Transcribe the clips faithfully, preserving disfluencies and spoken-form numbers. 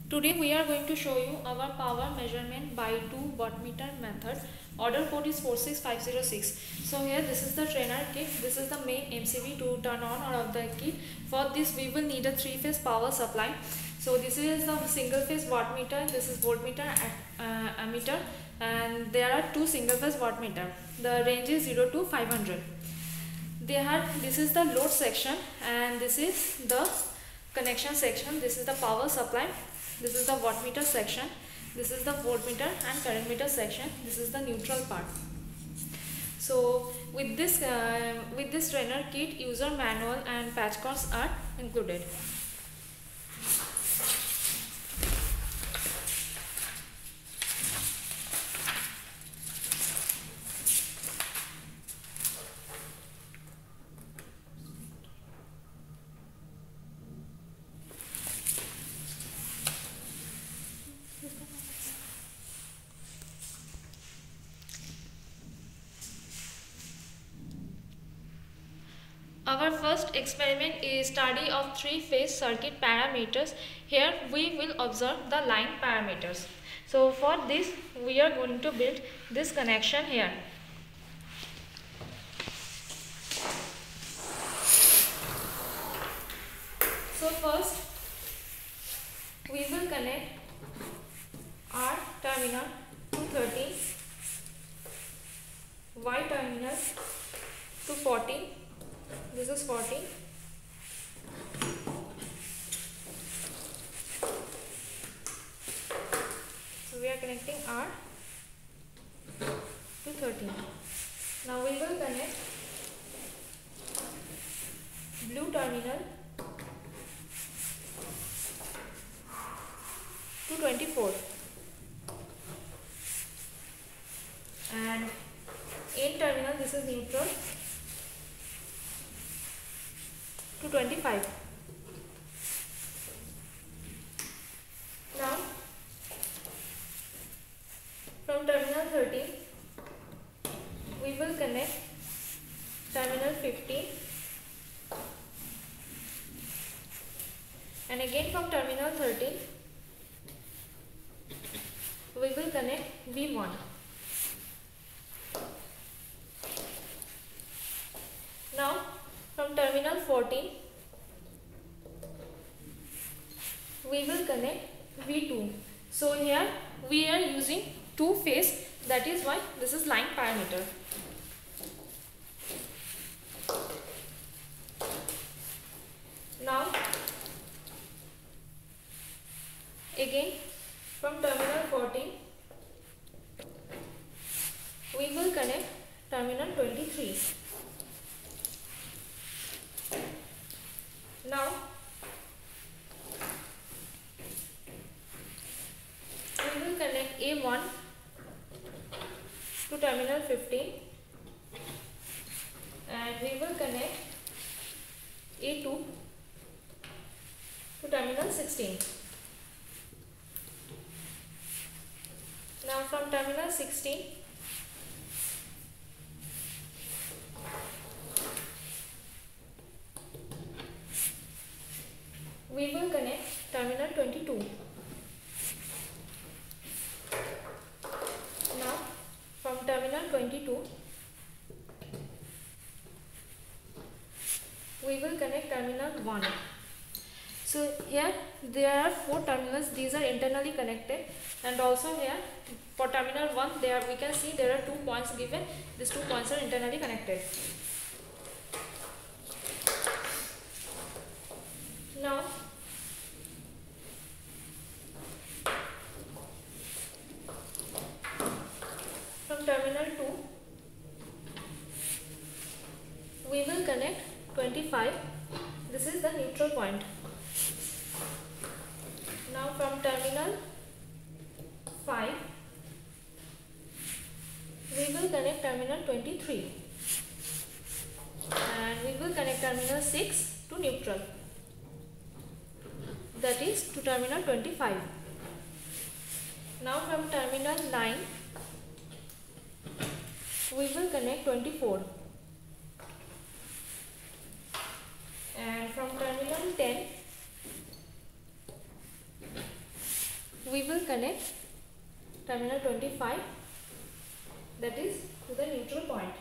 Today we are going to show you our power measurement by two wattmeter method. Order code is four six five zero six. So here this is the trainer kit. This is the main M C B to turn on or off the kit. For this we will need a three phase power supply. So this is a single phase wattmeter. This is voltmeter uh, ammeter, and there are two single phase wattmeter. The range is zero to five hundred. They have this is the load section and this is the connection section. This is the power supply. This is the wattmeter section. This is the voltmeter and current meter section. This is the neutral part. So with this uh, with this trainer kit, user manual and patch cords are included. Our first experiment is study of three-phase circuit parameters. Here we will observe the line parameters. So for this we are going to build this connection here. So first we will connect R terminal to thirty, Y terminal to forty. This is forty. So we are connecting R to thirty. Now we will connect blue terminal to twenty-four and in terminal, this is neutral, to twenty-five. Now from terminal thirty we will connect terminal fifteen and again from terminal thirteen we will connect V one. Now from terminal fourteen we will connect V two. So here we are using two phase, that is why this is line parameter. Now again from terminal fourteen we will connect terminal twenty-three. Now we will connect A one to terminal fifteen and we will connect A two to terminal sixteen. Now from terminal sixteen we will connect terminal twenty-two. Now from terminal twenty-two we will connect terminal one. So here there are four terminals, these are internally connected, and also here for terminal one there we can see there are two points given. These two points are internally connected. Now from terminal two we will connect twenty-five. This is the neutral point. Now from terminal five we will connect terminal twenty-three and we will connect terminal six to neutral, that is to terminal twenty-five. Now from terminal nine we will connect twenty-four and from terminal ten we will connect terminal twenty-five, that is to the neutral point.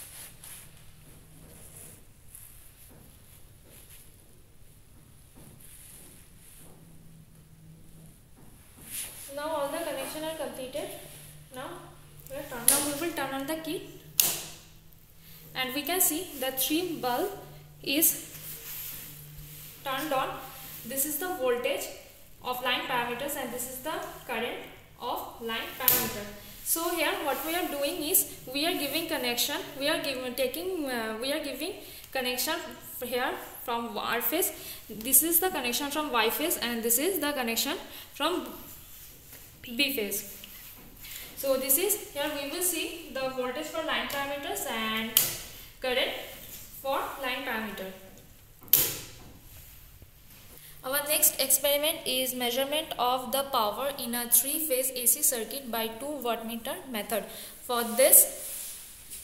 Now all the connection are completed. Now we, turn, now we will turn on the key, and we can see the three bulb is turned on. This is the voltage of line parameters and this is the current of line parameter. So here what we are doing is we are giving connection, we are giving taking uh, we are giving connection here from R phase. This is the connection from Y phase and this is the connection from B phase. So this is, here we will see the voltage for line parameters and current for line parameter. Our next experiment is measurement of the power in a three-phase A C circuit by two wattmeter method. For this,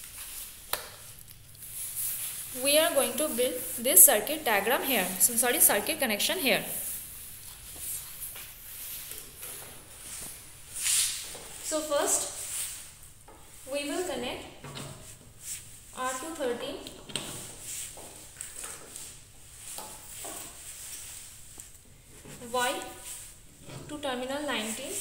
we are going to build this circuit diagram here. So, sorry, circuit connection here. So first, we will connect R two thirteen Y to terminal nineteen,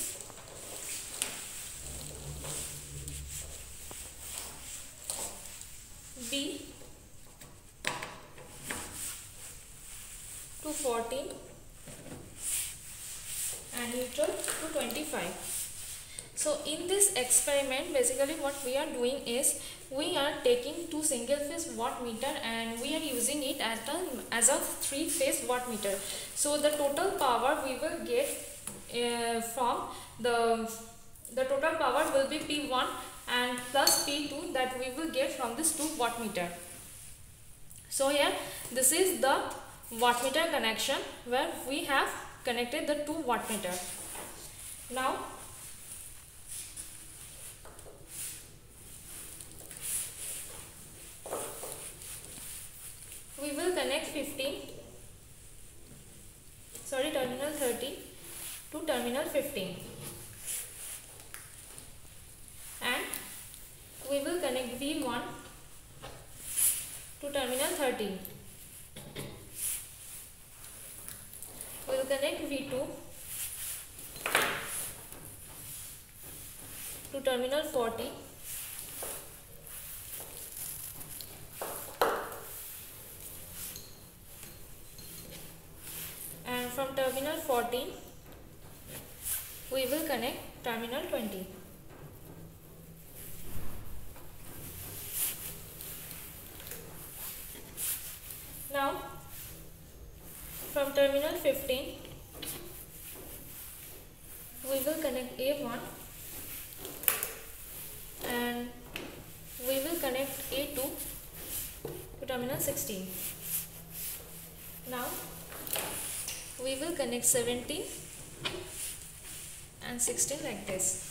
B to fourteen, and neutral to twenty-five. So in this experiment, basically what we are doing is we are taking two single phase wattmeter and we are using it as a, as a three phase wattmeter. So the total power we will get uh, from the the total power will be P one and plus P two that we will get from this two wattmeter. So here this is the wattmeter connection where we have connected the two wattmeter. Now we will connect fifteen, sorry terminal thirty to terminal fifteen, and we will connect V one to terminal thirteen. We will connect V two to terminal forty. And from terminal fourteen, we will connect terminal twenty. Now, from terminal fifteen, we will connect A one and we will connect A two to terminal sixteen. Now, we will connect seventeen and sixteen like this.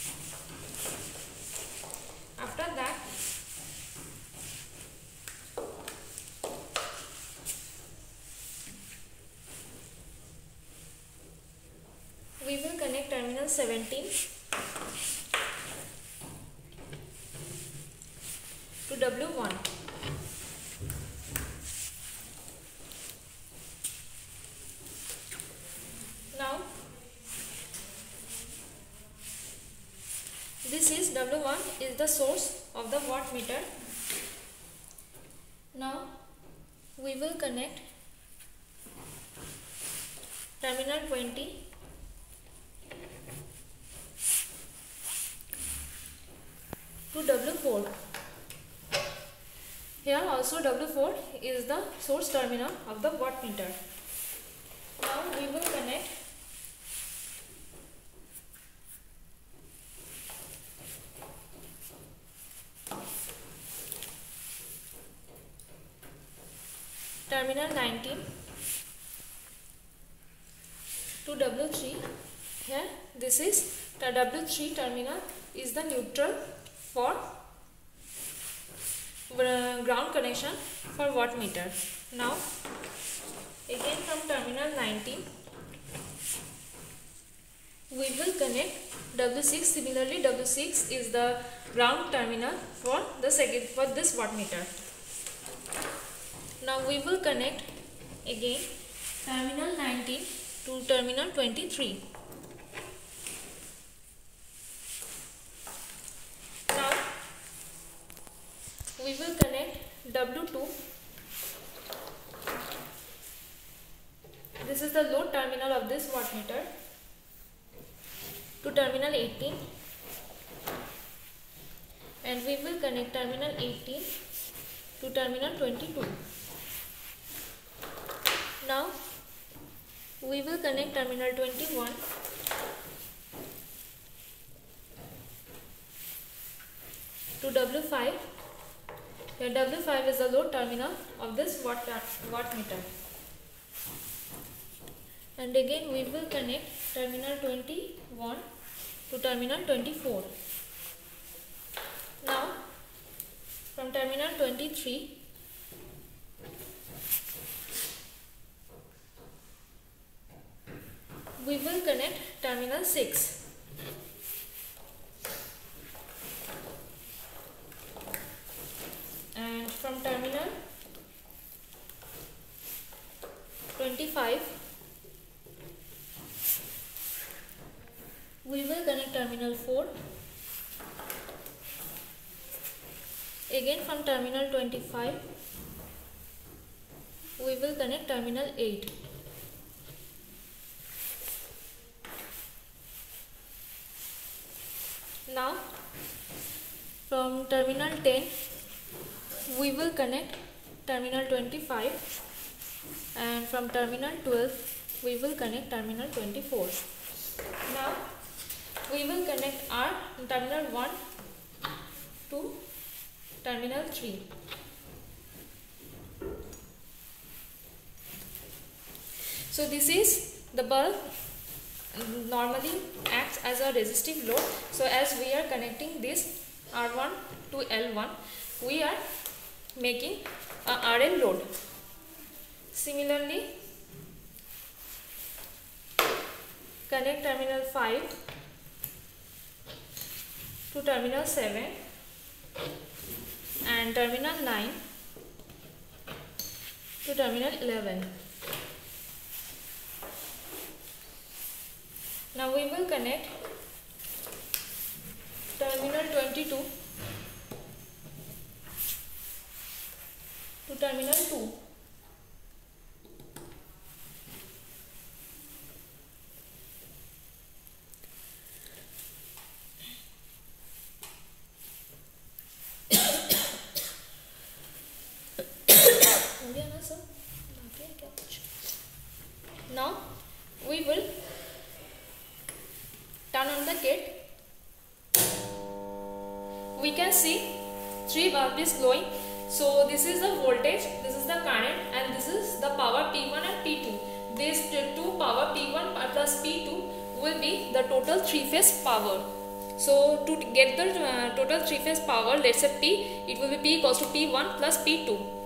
After that, we will connect terminal seventeen to W one. Now, this is W one is the source of the wattmeter. Now, we will connect terminal twenty to W four. Here also W four is the source terminal of the wattmeter. Now we will connect terminal nineteen to W three. Here this is the W three terminal is the neutral for ground connection for wattmeter. Now again from terminal nineteen we will connect W six. Similarly, W six is the ground terminal for the second for this wattmeter. Now we will connect again terminal nineteen to terminal twenty-three. Now we will connect W two. This is the load terminal of this wattmeter to terminal eighteen, and we will connect terminal eighteen to terminal twenty-two. Now we will connect terminal twenty-one to W five. Here W five is the load terminal of this watt wattmeter. And again we will connect terminal twenty-one to terminal twenty-four. Now from terminal twenty-three we will connect terminal six. And from terminal twenty-five we will connect terminal four. Again from terminal twenty-five we will connect terminal eight. Now from terminal ten we will connect terminal twenty-five, and from terminal twelve we will connect terminal twenty-four. Now we will connect our terminal one to terminal three. So this is the bulb normally acts as a resistive load. So as we are connecting this R one to L one, we are making a R L load. Similarly, connect terminal five to terminal seven and terminal nine to terminal eleven. Now we will connect terminal twenty-two to terminal two. Now we will turn on the gate. We can see three bulbs is glowing. So this is the voltage, this is the current, and this is the power P one and P two. These two power P one plus P two will be the total three phase power. So to get the uh, total three phase power, let's say P, it will be P equals to P one plus P two.